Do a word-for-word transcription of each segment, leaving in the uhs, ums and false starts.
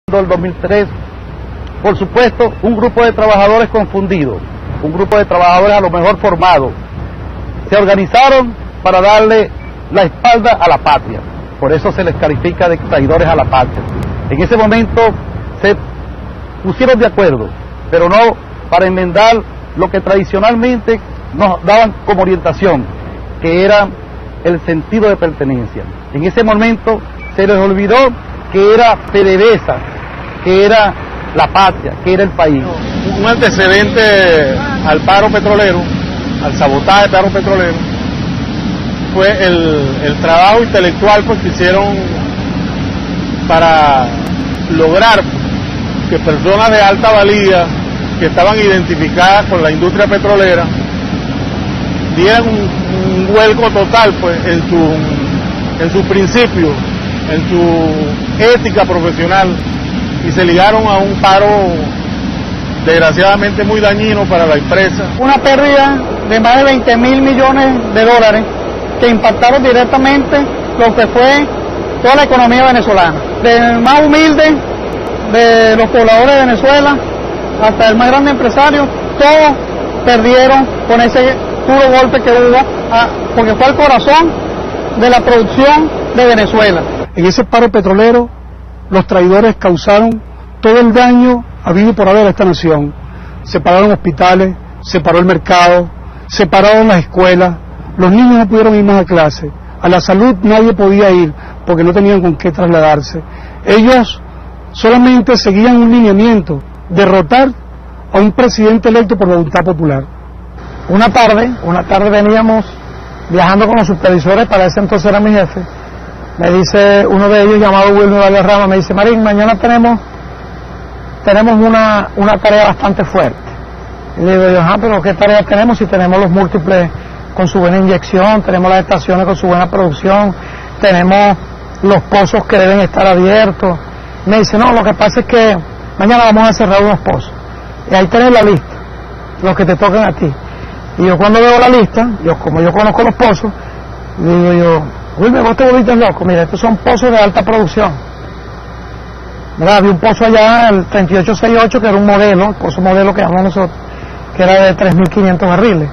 del dos mil tres, por supuesto, un grupo de trabajadores confundidos, un grupo de trabajadores a lo mejor formados, se organizaron para darle la espalda a la patria, por eso se les califica de traidores a la patria. En ese momento se pusieron de acuerdo, pero no para enmendar lo que tradicionalmente nos daban como orientación, que era el sentido de pertenencia. En ese momento se les olvidó que era PDVSA, que era la patria, que era el país. Un antecedente al paro petrolero, al sabotaje del paro petrolero, fue el, el trabajo intelectual pues, que hicieron para lograr que personas de alta valía que estaban identificadas con la industria petrolera dieran un, un vuelco total pues, en su en sus principios, en su ética profesional, y se ligaron a un paro desgraciadamente muy dañino para la empresa. Una pérdida de más de veinte mil millones de dólares que impactaron directamente lo que fue toda la economía venezolana. Del más humilde de los pobladores de Venezuela hasta el más grande empresario, todos perdieron con ese duro golpe que hubo, a, porque fue el corazón de la producción de Venezuela. En ese paro petrolero, los traidores causaron todo el daño habido por haber a esta nación. Se pararon hospitales, se paró el mercado, se pararon las escuelas, los niños no pudieron ir más a clase, a la salud nadie podía ir porque no tenían con qué trasladarse. Ellos solamente seguían un lineamiento: derrotar a un presidente electo por voluntad popular. Una tarde, una tarde veníamos viajando con los supervisores, para ese entonces era mi jefe, me dice uno de ellos, llamado Wilmer Valderrama, me dice: Marín, mañana tenemos tenemos una, una tarea bastante fuerte. Y le digo yo: ajá, pero ¿qué tarea tenemos? Si tenemos los múltiples con su buena inyección, tenemos las estaciones con su buena producción, tenemos los pozos que deben estar abiertos. Me dice: no, lo que pasa es que mañana vamos a cerrar unos pozos, y ahí tenés la lista, los que te tocan a ti. Y yo cuando veo la lista, yo como yo conozco los pozos, digo yo: Wilmer, vos te volviste loco, mira, estos son pozos de alta producción. Mira, había un pozo allá, el treinta y ocho sesenta y ocho, que era un modelo, el pozo modelo que llamamos nosotros, que era de tres mil quinientos barriles.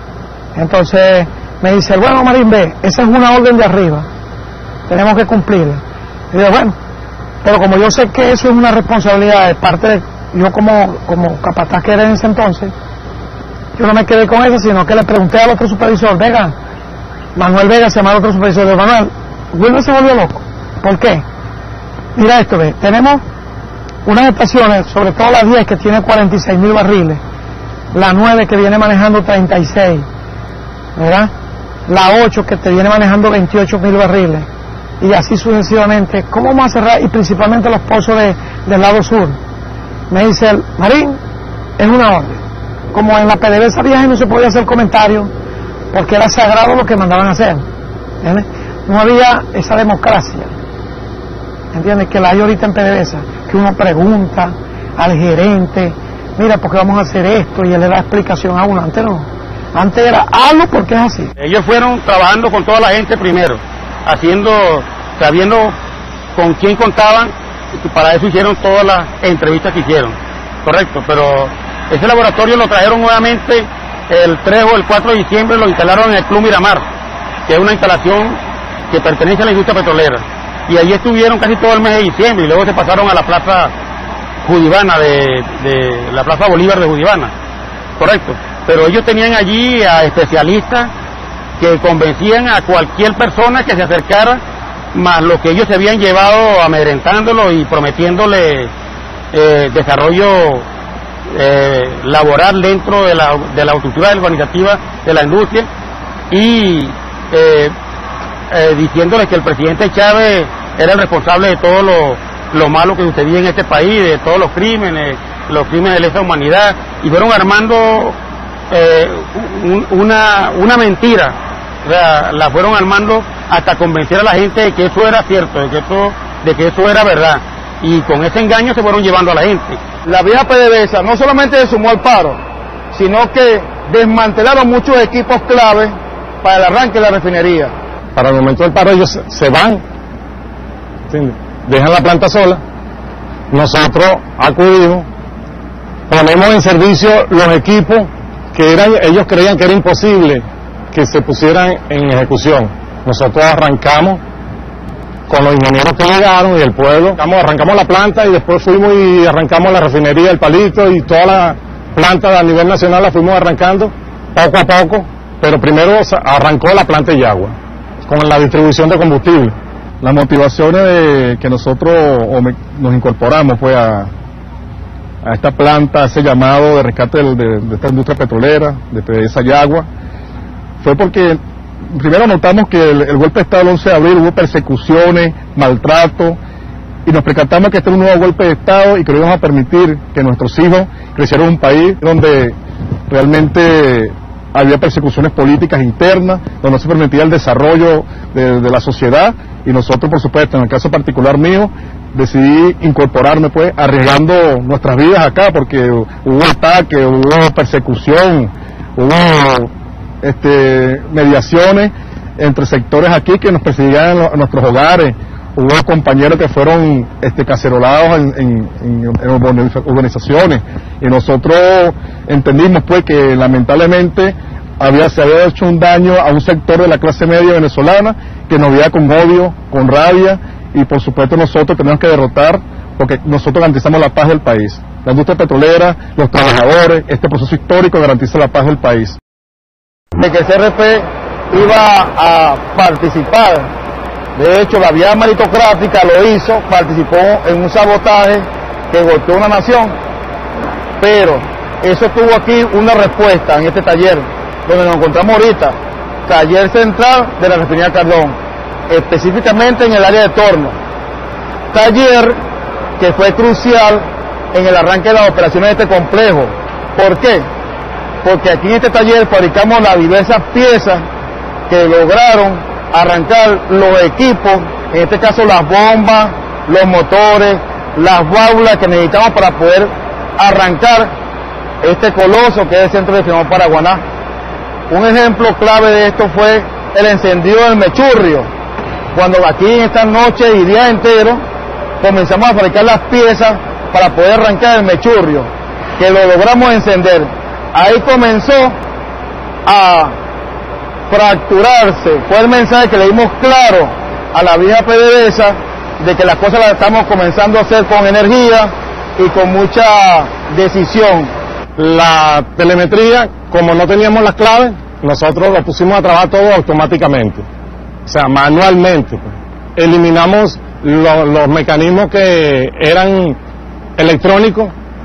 Entonces me dice: bueno, Marín, ve, esa es una orden de arriba, tenemos que cumplirla. Y yo: bueno, pero como yo sé que eso es una responsabilidad de parte de, yo como, como capataz que era en ese entonces, yo no me quedé con eso, sino que le pregunté al otro supervisor, Vega, Manuel Vega se llama el otro supervisor, de Manuel, Wilmer se volvió loco. ¿Por qué? Mira esto, ve, tenemos unas estaciones, sobre todo la diez, que tiene cuarenta y seis mil barriles, la nueve que viene manejando treinta y seis, ¿verdad? La ocho que te viene manejando veintiocho mil barriles, y así sucesivamente. ¿Cómo vamos a cerrar? Y principalmente los pozos de, del lado sur. Me dice el Marín, es una orden. Como en la PDVSA viaje no se podía hacer comentarios, porque era sagrado lo que mandaban a hacer, ¿entiendes? No había esa democracia, ¿entiendes? Que la hay ahorita en PDVSA, que uno pregunta al gerente, mira, ¿por qué vamos a hacer esto? Y él le da explicación a uno. Antes no, antes era hazlo porque es así. Ellos fueron trabajando con toda la gente primero, haciendo, sabiendo con quién contaban, y para eso hicieron todas las entrevistas que hicieron, correcto, pero ese laboratorio lo trajeron nuevamente el tres o el cuatro de diciembre, lo instalaron en el Club Miramar, que es una instalación que pertenece a la industria petrolera, y allí estuvieron casi todo el mes de diciembre, y luego se pasaron a la plaza Judivana, de, de la plaza Bolívar de Judivana, correcto, pero ellos tenían allí a especialistas que convencían a cualquier persona que se acercara, más lo que ellos se habían llevado amedrentándolo y prometiéndole eh, desarrollo eh, laboral dentro de la, de la estructura organizativa de la industria, y eh, eh, diciéndole que el presidente Chávez era el responsable de todo lo, lo malo que sucedía en este país, de todos los crímenes, los crímenes de lesa humanidad, y fueron armando eh, un, una, una mentira. O sea, la fueron armando hasta convencer a la gente de que eso era cierto, de que eso, de que eso era verdad, y con ese engaño se fueron llevando a la gente. La vieja PDVSA no solamente se sumó al paro, sino que desmantelaron muchos equipos clave para el arranque de la refinería. Para el momento del paro ellos se van, ¿entiendes? Dejan la planta sola, nosotros acudimos, ponemos en servicio los equipos que eran, ellos creían que era imposible que se pusieran en ejecución. Nosotros arrancamos con los ingenieros que llegaron y el pueblo, arrancamos la planta y después fuimos y arrancamos la refinería del Palito y toda la planta a nivel nacional la fuimos arrancando poco a poco, pero primero arrancó la planta de Yagua con la distribución de combustible. Las motivaciones de que nosotros o me, nos incorporamos pues a, a esta planta, a ese llamado de rescate de, de, de esta industria petrolera, de PDVSA Yagua, fue porque primero notamos que el, el golpe de Estado del once de abril hubo persecuciones, maltrato, y nos percatamos que este era un nuevo golpe de Estado y que no íbamos a permitir que nuestros hijos crecieran en un país donde realmente había persecuciones políticas internas, donde no se permitía el desarrollo de, de la sociedad, y nosotros, por supuesto, en el caso particular mío, decidí incorporarme, pues, arriesgando nuestras vidas acá, porque hubo ataque, hubo persecución, hubo este, mediaciones entre sectores aquí que nos perseguían en, en nuestros hogares, hubo compañeros que fueron este, cacerolados en, en, en, en urbanizaciones, y nosotros entendimos pues que lamentablemente había, se había hecho un daño a un sector de la clase media venezolana que nos veía con odio, con rabia, y por supuesto nosotros tenemos que derrotar, porque nosotros garantizamos la paz del país. La industria petrolera, los trabajadores, este proceso histórico garantiza la paz del país. De que C R P iba a participar, de hecho la vía meritocrática lo hizo, participó en un sabotaje que golpeó una nación, pero eso tuvo aquí una respuesta en este taller, donde nos encontramos ahorita, taller central de la refinería Cardón, específicamente en el área de torno, taller que fue crucial en el arranque de las operaciones de este complejo. ¿Por qué? Porque aquí en este taller fabricamos las diversas piezas que lograron arrancar los equipos, en este caso las bombas, los motores, las válvulas que necesitamos para poder arrancar este coloso que es el centro de Fiamón Paraguaná. Un ejemplo clave de esto fue el encendido del mechurrio, cuando aquí en estas noches y días enteros comenzamos a fabricar las piezas para poder arrancar el mechurrio, que lo logramos encender. Ahí comenzó a fracturarse, fue el mensaje que le dimos claro a la vieja PDVSA de que las cosas las estamos comenzando a hacer con energía y con mucha decisión. La telemetría, como no teníamos las claves, nosotros lo pusimos a trabajar todo automáticamente, o sea, manualmente. Eliminamos lo, los mecanismos que eran electrónicos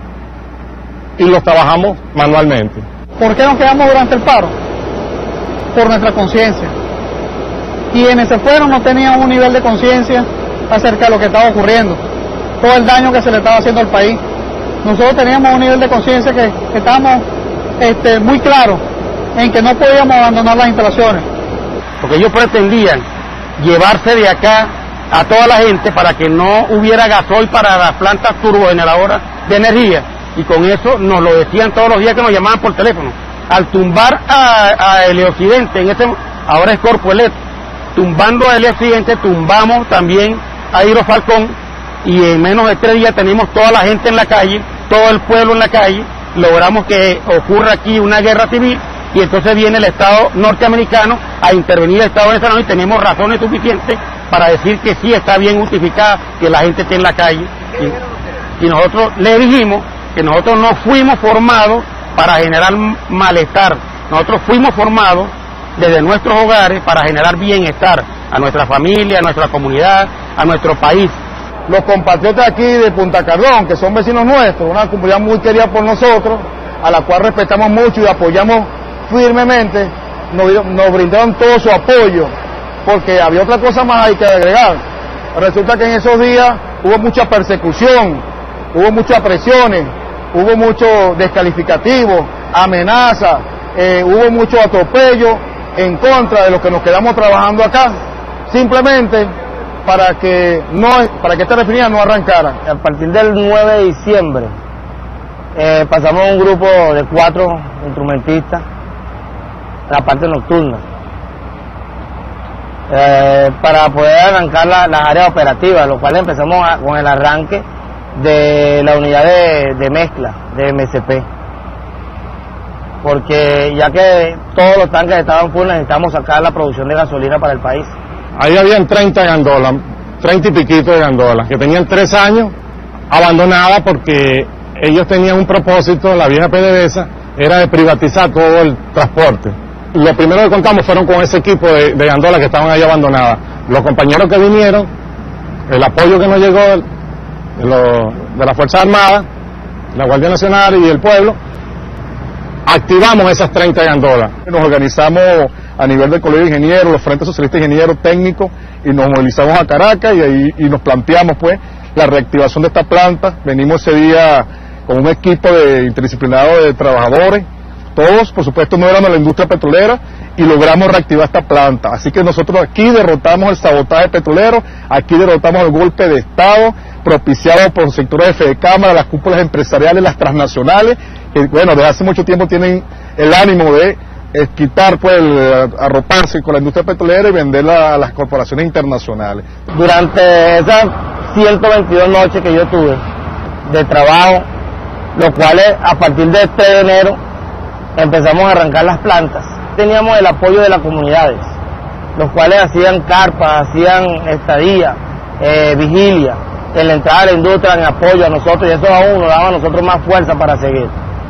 y los trabajamos manualmente. ¿Por qué nos quedamos durante el paro? Por nuestra conciencia. Quienes se fueron no tenían un nivel de conciencia acerca de lo que estaba ocurriendo, todo el daño que se le estaba haciendo al país. Nosotros teníamos un nivel de conciencia que, que estábamos este, muy claros en que no podíamos abandonar las instalaciones. Porque ellos pretendían llevarse de acá a toda la gente para que no hubiera gasoil para las plantas turbogeneradoras de energía, y con eso nos lo decían todos los días que nos llamaban por teléfono. Al tumbar a, a Eleoccidente, en este, ahora es Corpo Elet, tumbando a Eleoccidente, tumbamos también a Hidrofalcón, y en menos de tres días tenemos toda la gente en la calle, todo el pueblo en la calle, logramos que ocurra aquí una guerra civil, y entonces viene el Estado norteamericano a intervenir el Estado venezolano, y tenemos razones suficientes para decir que sí está bien justificada que la gente esté en la calle. Y, y nosotros le dijimos que nosotros no fuimos formados para generar malestar, nosotros fuimos formados desde nuestros hogares para generar bienestar a nuestra familia, a nuestra comunidad, a nuestro país. Los compatriotas aquí de Punta Cardón, que son vecinos nuestros, una comunidad muy querida por nosotros, a la cual respetamos mucho y apoyamos firmemente, nos, nos brindaron todo su apoyo, porque había otra cosa más ahí que agregar. Resulta que en esos días hubo mucha persecución, hubo muchas presiones, hubo mucho descalificativo, amenaza, eh, hubo mucho atropello en contra de los que nos quedamos trabajando acá, simplemente para que no para que esta refinería no arrancara. A partir del nueve de diciembre eh, pasamos a un grupo de cuatro instrumentistas en la parte nocturna eh, para poder arrancar la, las áreas operativas, lo cual empezamos a, con el arranque de la unidad de, de mezcla de M C P, porque ya que todos los tanques estaban full, necesitamos sacar la producción de gasolina para el país. Ahí habían treinta gandolas, treinta y piquito de gandolas, que tenían tres años abandonadas porque ellos tenían un propósito, la vieja PDVSA, era de privatizar todo el transporte. Lo primero que contamos fueron con ese equipo de, de gandolas que estaban ahí abandonadas. Los compañeros que vinieron, el apoyo que nos llegó de, lo, de las Fuerzas Armadas, la Guardia Nacional y el pueblo, activamos esas treinta gandolas. Nos organizamos a nivel del Colegio de Ingenieros, los Frentes Socialistas de Ingenieros Técnicos, y nos movilizamos a Caracas y ahí y nos planteamos pues la reactivación de esta planta. Venimos ese día con un equipo de interdisciplinado de trabajadores, todos por supuesto no éramos de la industria petrolera, y logramos reactivar esta planta. Así que nosotros aquí derrotamos el sabotaje petrolero, aquí derrotamos el golpe de Estado propiciado por sectores de Fedecámara, las cúpulas empresariales, las transnacionales, que bueno, desde hace mucho tiempo tienen el ánimo de eh, quitar, pues, el, arroparse con la industria petrolera y venderla a las corporaciones internacionales. Durante esas ciento veintidós noches que yo tuve de trabajo, los cuales a partir de este de enero empezamos a arrancar las plantas, teníamos el apoyo de las comunidades, los cuales hacían carpas, hacían estadía, eh, vigilia en la entrada de la industria en apoyo a nosotros, y eso aún nos daba a nosotros más fuerza para seguir.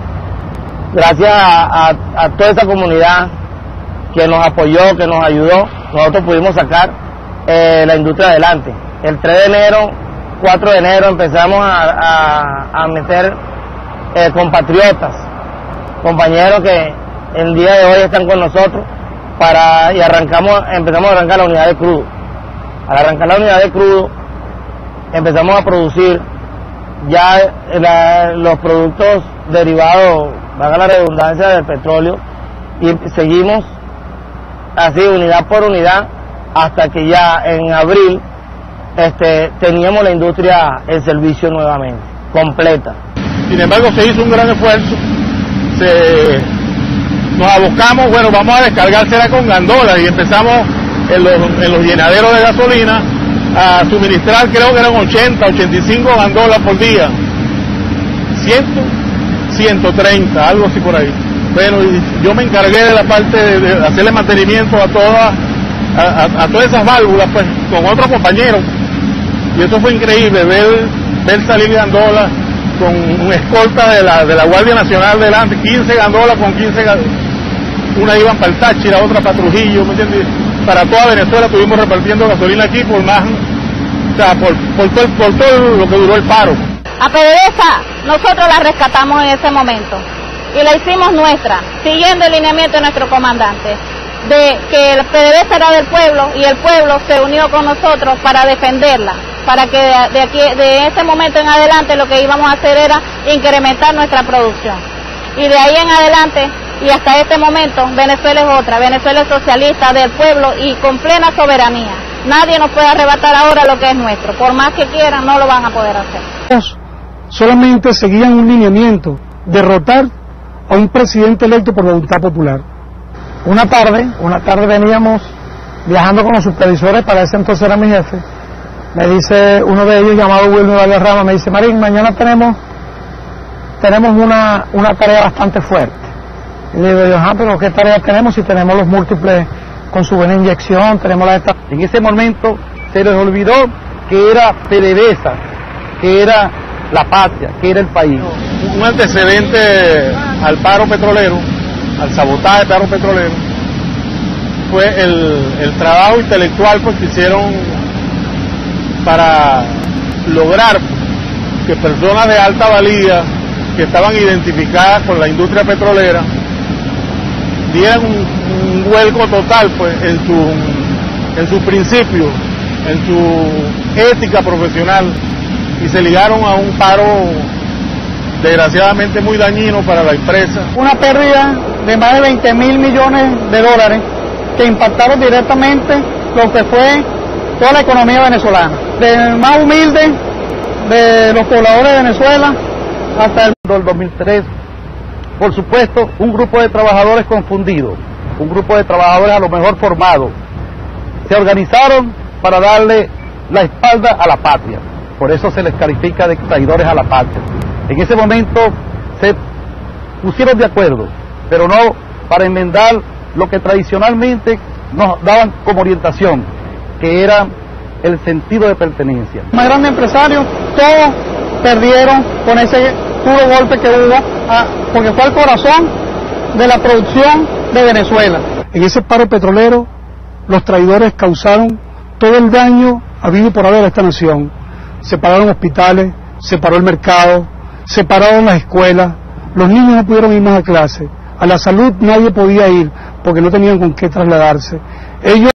Gracias a, a, a toda esa comunidad que nos apoyó, que nos ayudó, nosotros pudimos sacar eh, la industria adelante. El tres de enero, cuatro de enero empezamos a, a, a meter eh, compatriotas, compañeros que el día de hoy están con nosotros, para y arrancamos, empezamos a arrancar la unidad de crudo. Al arrancar la unidad de crudo, empezamos a producir ya la, los productos derivados, valga la redundancia, del petróleo, y seguimos así unidad por unidad hasta que ya en abril este, teníamos la industria en servicio nuevamente, completa. Sin embargo, se hizo un gran esfuerzo, se, nos abocamos, bueno, vamos a descargársela con gandolas, y empezamos en los, en los llenaderos de gasolina a suministrar, creo que eran ochenta, ochenta y cinco gandolas por día, cien, ciento treinta, algo así por ahí. Bueno, y yo me encargué de la parte de, de hacerle mantenimiento a todas a, a, a todas esas válvulas, pues, con otros compañeros, y eso fue increíble, ver, ver salir gandolas con una escolta de la, de la Guardia Nacional delante, quince gandolas con quince gandolas, una iban para el Táchira, otra para Trujillo, ¿me entiendes? Para toda Venezuela estuvimos repartiendo gasolina aquí por más, o sea, por, por, todo, por todo lo que duró el paro. A PDVSA nosotros la rescatamos en ese momento y la hicimos nuestra, siguiendo el lineamiento de nuestro comandante, de que el PDVSA era del pueblo y el pueblo se unió con nosotros para defenderla, para que de, de, aquí, de ese momento en adelante lo que íbamos a hacer era incrementar nuestra producción. Y de ahí en adelante y hasta este momento Venezuela es otra, Venezuela es socialista, del pueblo y con plena soberanía. Nadie nos puede arrebatar ahora lo que es nuestro, por más que quieran no lo van a poder hacer. Solamente seguían un lineamiento, derrotar a un presidente electo por voluntad popular. Una tarde, una tarde veníamos viajando con los supervisores, para ese entonces era mi jefe, me dice uno de ellos llamado Wilmer Valderrama, me dice: Marín, mañana tenemos tenemos una, una tarea bastante fuerte. Y le digo yo: ajá, pero ¿qué tarea tenemos si tenemos los múltiples con su buena inyección, tenemos la esta... En ese momento se les olvidó que era PDVSA, que era la patria, que era el país. Un antecedente al paro petrolero, al sabotaje del paro petrolero, fue el, el trabajo intelectual, pues, que hicieron para lograr que personas de alta valía que estaban identificadas con la industria petrolera dieran un, un vuelco total, pues, en su en sus principios, en su ética profesional, y se ligaron a un paro desgraciadamente muy dañino para la empresa. Una pérdida de más de veinte mil millones de dólares que impactaron directamente lo que fue toda la economía venezolana, del más humilde de los pobladores de Venezuela hasta el dos mil tres. Por supuesto, un grupo de trabajadores confundidos, un grupo de trabajadores a lo mejor formados, se organizaron para darle la espalda a la patria. por eso se les califica de traidores a la patria. En ese momento se pusieron de acuerdo, pero no para enmendar lo que tradicionalmente nos daban como orientación, que era el sentido de pertenencia. Los más grandes empresarios, todos perdieron con ese puro golpe que hubo, ah, porque fue el corazón de la producción de Venezuela. En ese paro petrolero, los traidores causaron todo el daño habido por haber a esta nación. Se pararon hospitales, se paró el mercado, se pararon las escuelas, los niños no pudieron ir más a clase, a la salud nadie podía ir porque no tenían con qué trasladarse. Ellos